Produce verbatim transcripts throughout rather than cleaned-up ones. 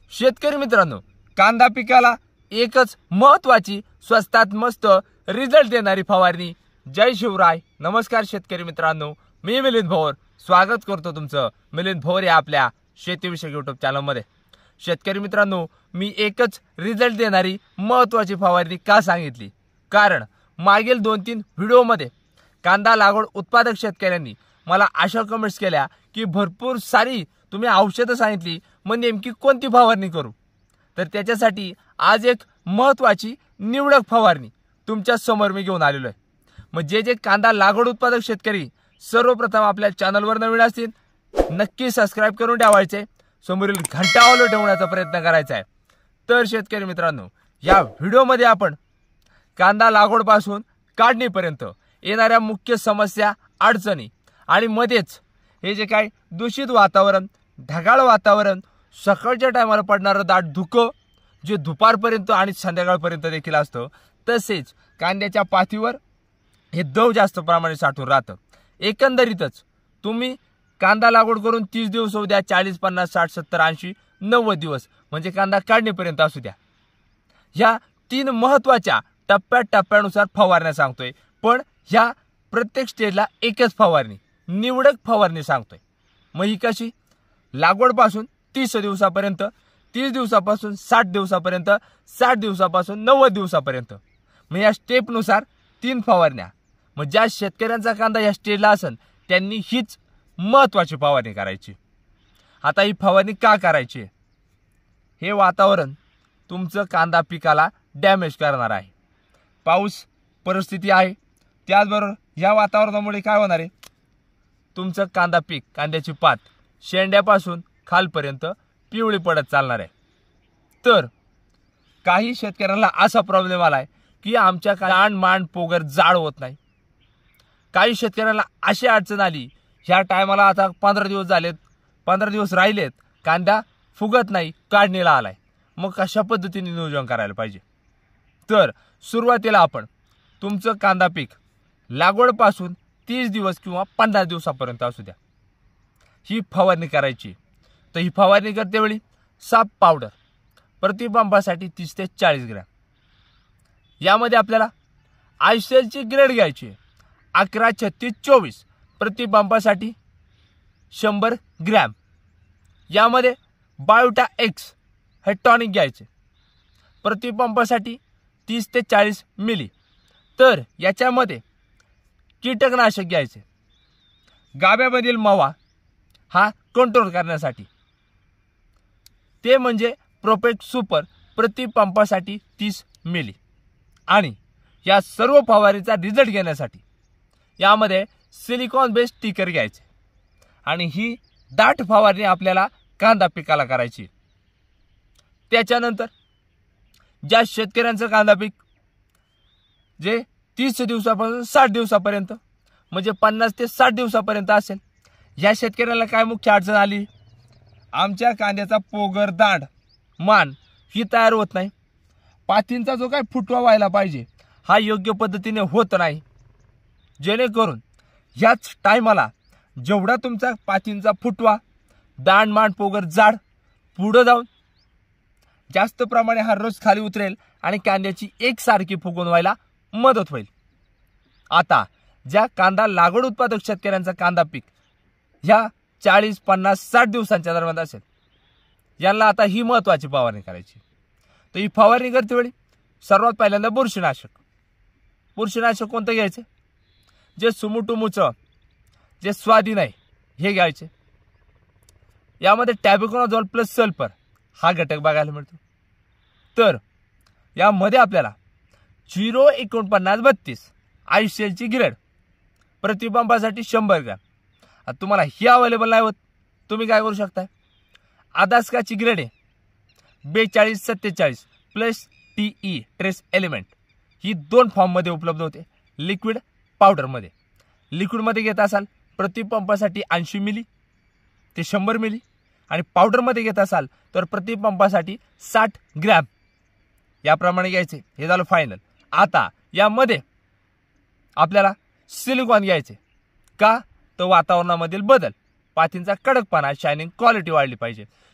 शेतकरी मित्रांनो, कांदा पिकाला एकच महत्त्वाची स्वस्तात मस्त रिझल्ट देणारी फवारणी. जय शिवराय. नमस्कार शेतकरी मित्रांनो, मी मिलिंद भोर स्वागत करतो तुमचं मिलिंद भोर या आपल्या शेतीविषयक यूट्यूब चॅनलमध्ये. शेतकरी मित्रांनो, मी एकच रिझल्ट देणारी महत्त्वाची फवारणी का सांगितली, कारण मागील दोन तीन व्हिडिओमध्ये कांदा लागवड उत्पादक शेतकऱ्यांनी मला अशा कमेंट्स केल्या की भरपूर सारी तुम्ही औषधं सांगितली, मग नेमकी कोणती फवारणी करू. तर त्याच्यासाठी आज एक महत्त्वाची निवडक फवारणी तुमच्या समोर मी घेऊन आलेलो आहे. मग जे जे कांदा लागवड उत्पादक शेतकरी सर्वप्रथम आपल्या चॅनलवर नवीन असतील, नक्की सबस्क्राईब करून ठेवायचे, समोरील घंटा ऑल ठेवण्याचा प्रयत्न करायचा आहे. तर शेतकरी मित्रांनो, या व्हिडिओमध्ये आपण कांदा लागवडपासून काढणीपर्यंत येणाऱ्या मुख्य समस्या, अडचणी आणि मध्येच हे जे काय दूषित वातावरण, ढगाळ वातावरण, सकाळच्या टायमाला पडणारं दाट धुकं जे दुपारपर्यंत आणि संध्याकाळपर्यंत देखील असतं, तसेच कांद्याच्या पातीवर हे दव जास्त प्रमाणे साठून राहतं. एकंदरीतच तुम्ही कांदा लागवड करून तीस दिवस होऊ द्या, चाळीस पन्नास साठ सत्तर ऐंशी नव्वद दिवस म्हणजे कांदा काढणीपर्यंत असू द्या, ह्या तीन महत्त्वाच्या टप्प्या टप्प्यानुसार फवारण्या सांगतोय. पण ह्या प्रत्येक स्टेजला एकच फवारणी, निवडक फवारणी सांगतोय. मग ही कशी? लागवडपासून तीस दिवसापर्यंत, तीस दिवसापासून साठ दिवसापर्यंत, साठ दिवसापासून नव्वद दिवसापर्यंत, मग या स्टेपनुसार तीन फवारण्या. मग ज्या शेतकऱ्यांचा कांदा या स्टेजला असेल त्यांनी हीच महत्त्वाची फवारणी करायची. आता ही फवारणी का करायची? हे वातावरण तुमचं कांदा पिकाला डॅमेज करणार आहे. पाऊस परिस्थिती आहे, त्याचबरोबर या वातावरणामुळे काय होणार आहे, तुमचं कांदा पीक, कांद्याची पात शेंड्यापासून खालपर्यंत पिवळी पडत चालणार आहे. तर काही शेतकऱ्यांना असा प्रॉब्लेम आलाय की आमच्या कांड मांड पोगर जाड होत नाही. काही शेतकऱ्यांना अशी अडचण आली, ह्या टायमाला आता पंधरा दिवस झालेत, पंधरा दिवस राहिलेत, कांदा फुगत नाही, काढणीला आलाय. मग कशा पद्धतीने नियोजन करायला पाहिजे? तर सुरुवातीला आपण तुमचं कांदा पीक लागवडपासून तीस दिवस किंवा पन्नास दिवसापर्यंत असू द्या, ही फवारणी करायची. तर ही फवारणी करते वेळी साप पावडर प्रतिबंबासाठी तीस ते चाळीस ग्रॅम. यामध्ये आपल्याला आयसेलची ग्रेड घ्यायची अकरा छत्तीस चोवीस, प्रतिबंबासाठी शंभर ग्रॅम. यामध्ये बायोटा एक्स हे टॉनिक घ्यायचे प्रतिबंबासाठी तीस ते चाळीस मिली. तर याच्यामध्ये कीटकनाशक घ्यायचे गाभ्यामधील मावा हा कंट्रोल करण्यासाठी, ते म्हणजे प्रोपेक्ट सुपर प्रतिपंपासाठी तीस मिली. आणि या सर्व फवारणीचा रिझल्ट घेण्यासाठी यामध्ये सिलिकॉन बेस्ड स्टिकर घ्यायचे. आणि ही दाट फवारणी आपल्याला कांदा पिकाला करायची. त्याच्यानंतर ज्या शेतकऱ्यांचं कांदा पीक जे तीस दिवसापासून साठ दिवसापर्यंत म्हणजे पन्नास ते साठ दिवसापर्यंत असेल, या शेतकऱ्याला काय मुख्य अडचण आली, आमच्या कांद्याचा पोगर, दांड, मान ही तयार होत नाही, पातींचा जो काय फुटवा व्हायला पाहिजे हा योग्य पद्धतीने होत नाही. जेणेकरून ह्याच टायमाला जेवढा तुमचा पातींचा फुटवा, दांड, मान, पोगर जाड पुढं जाऊन जास्त प्रमाणे हा रस खाली उतरेल आणि कांद्याची एकसारखी फुगवून व्हायला मदत होईल. आता ज्या कांदा लागवड उत्पादक शेतकऱ्यांचा कांदा पीक ह्या चाळीस पन्नास साठ दिवसांच्या दरम्यान असेल, यांना आता ही महत्त्वाची फवारणी करायची. तर ही फवारणी करते वेळी सर्वात पहिल्यांदा बुरशीनाशक. बुरशीनाशक कोणतं घ्यायचं? जे सुमुटुमुचं, जे स्वाधीन आहे हे घ्यायचे. यामध्ये टॅबिकोनाझोल प्लस सल्फर हा घटक बघायला मिळतो. तर यामध्ये आपल्याला झिरो एकोणपन्नास बत्तीस आयसेलची ग्रेड प्रतिबंबासाठी शंभर ग्रॅम. आता तुम्हाला ही अवेलेबल नाही होत, तुम्ही काय करू शकता, आदास्काची ग्रेड आहे बेचाळीस सत्तेचाळीस plus T E trace element, ही दोन फॉर्ममध्ये उपलब्ध होते, लिक्विड पावडरमध्ये. लिक्विडमध्ये घेत असाल प्रतिपंपासाठी ऐंशी मिली ते शंभर मिली, आणि पावडरमध्ये घेत असाल तर प्रतिपंपासाठी साठ ग्रॅम याप्रमाणे घ्यायचे. हे झालं फायनल. आता यामध्ये आपल्याला सिलिकॉन घ्यायचे. का? तर वातावरणामधील बदल, पातींचा कडकपणा, शायनिंग क्वालिटी वाढली पाहिजे.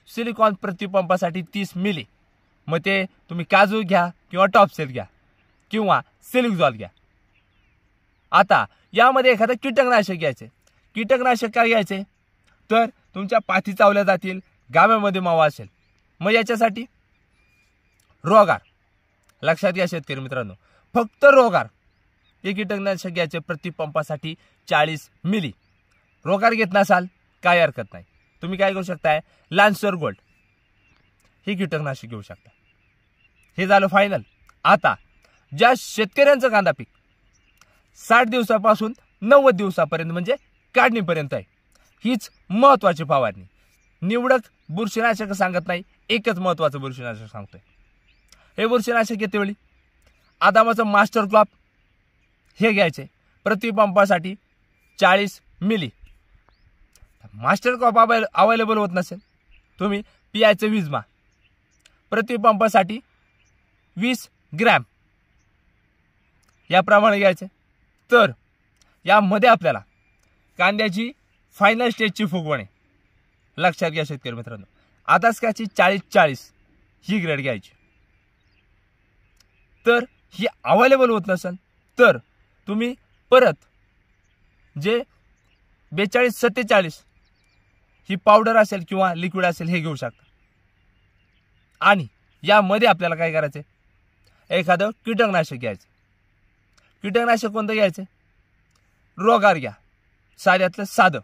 सिलिकॉन प्रतिपंपासाठी तीस मिली. मग ते तुम्ही काजू घ्या किंवा टॉपसेल घ्या किंवा सिलिकझॉल घ्या. आता यामध्ये एखादं कीटकनाशक घ्यायचे. कीटकनाशक काय घ्यायचे तर तुमच्या पाठी चावल्या जातील, गाव्यामध्ये मावा असेल, मग याच्यासाठी रोगार. लक्षात घ्या शेतकरी मित्रांनो, फक्त रोगार हे कीटकनाशक घ्यायचे प्रतिपंपासाठी चाळीस मिली. रोगार घेत नसाल काय हरकत नाही, तुम्ही काय करू शकताय लान्सर गोल्ड हे कीटकनाशक घेऊ शकता. हे झालं फायनल. आता ज्या शेतकऱ्यांचं कांदा पीक साठ दिवसापासून नव्वद दिवसापर्यंत म्हणजे काढणीपर्यंत आहे, हीच महत्वाची फवारणी. निवडक बुरशीनाशक सांगत नाही, एकच महत्वाचं बुरशीनाशक सांगतोय. हे बुरशीनाशक येते वेळी आदामाचं मास्टर क्रॉप हे घ्यायचे प्रतिपंपासाठी चाळीस मिली. मास्टर क्रॉप अवेलेबल होत नसेल तुम्ही पियाचं विजमा प्रतिपंपासाठी वीस ग्रॅम याप्रमाणे घ्यायचे. तर यामध्ये आपल्याला कांद्याची फायनल स्टेजची फुगवणे. लक्षात घ्या शेतकरी मित्रांनो, आदास्काची चाळीस चाळीस ही ग्रेड घ्यायची. तर ही अवेलेबल होत नसेल तर तुम्ही परत जे बेचाळीस सत्तेचाळीस ही पावडर असेल किंवा लिक्विड असेल हे घेऊ शकता. आणि यामध्ये आपल्याला काय करायचं, एखादं कीटकनाशक घ्यायचं. कीटकनाशक कोणतं घ्यायचं, रोगार घ्या, साध्यातलं साधं,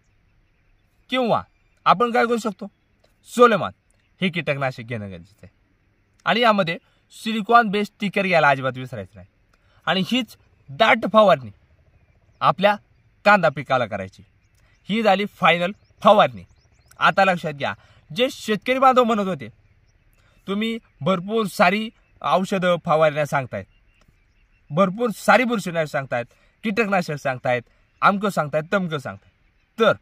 किंवा आपण काय करू शकतो सोलेमान हे कीटकनाशक घेणं गरजेचं आहे. आणि यामध्ये सिलिकॉन बेस्ड स्टिकर घ्यायला अजिबात विसरायचं नाही. आणि हीच दाट फवारणी आपल्या कांदा पिकाला करायची. ही झाली फायनल फवारणी. आता लक्षात घ्या, जे शेतकरी बांधव म्हणत होते तुम्ही भरपूर सारी औषधं फवारण्या सांगतायत, भरपूर सारी बुरशीनाशक सांगतायत, कीटकनाशक सांगतायत, आमकं सांगतायत, तमकं सांगतायत, तर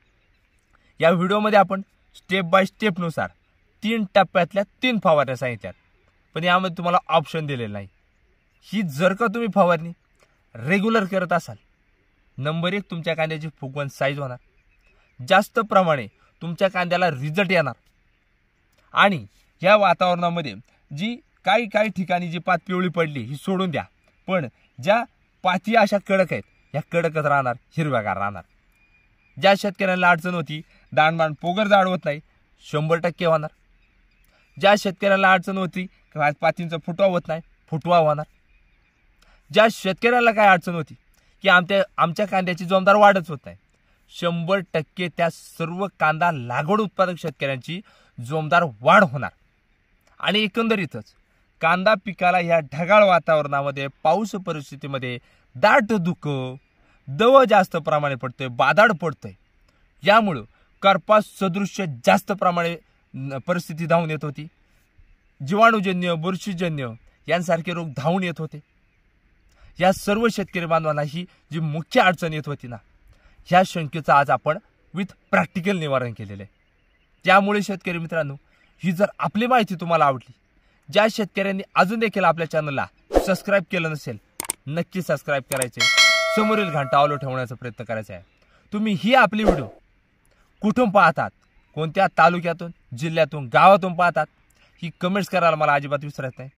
या व्हिडिओमध्ये आपण स्टेप बाय स्टेपनुसार तीन टप्प्यातल्या तीन फवारण्या सांगितल्यात. पण यामध्ये तुम्हाला ऑप्शन दिलेलं नाही. ही जर का तुम्ही फवारणी रेग्युलर करत असाल, नंबर एक तुमच्या कांद्याची फुगवण साईज होणार, जास्त प्रमाणे तुमच्या कांद्याला रिझल्ट येणार. आणि या वातावरणामध्ये जी काही काही ठिकाणी जी पात पिवळी पडली ही सोडून द्या, पण ज्या पाती अशा कडक आहेत या कडकच राहणार, हिरव्यागार राहणार. ज्या शेतकऱ्यांना अडचण होती दाणबाण पोगर जाड होत नाही, शंभर टक्के होणार. ज्या शेतकऱ्याला अडचण होती पातींचा फुटवा होत नाही, फुटवा होणार. ज्या शेतकऱ्याला काय अडचण होती की आमच्या आमच्या कांद्याची जोमदार वाढच होत नाही, शंभर टक्के त्या सर्व कांदा लागवड उत्पादक शेतकऱ्यांची जोमदार वाढ होणार. आणि एकंदरीतच कांदा पिकाला या ढगाळ वातावरणामध्ये पाऊस परिस्थितीमध्ये दाट धुकं, दव जास्त प्रमाणे पडतंय, बादाड पडतंय, यामुळं करपास सदृश्य जास्त प्रमाणे परिस्थिती धावून येत होती. जीवाणूजन्य, बुरशीजन्य यांसारखे रोग धावून येत होते. या सर्व शेतकरी बांधवांना ही जी मुख्य अडचण येत होती ना, ह्या शंकेचं आज आपण विथ प्रॅक्टिकल निवारण केलेलं आहे. त्यामुळे शेतकरी मित्रांनो, ही जर आपली माहिती तुम्हाला आवडली, ज्या शेतकऱ्यांनी अजून देखील आपल्या चॅनलला सबस्क्राईब केलं नसेल नक्की सबस्क्राईब करायचे, समोरील घंटा ऑल ठेवण्याचा प्रयत्न करायचा आहे. तुम्ही ही आपली व्हिडिओ कुठून पाहतात, कोणत्या तालुक्यातून, जिल्ह्यातून, गावातून पाहतात, ही कमेंट्स करायला मला अजिबात विसरत नाही.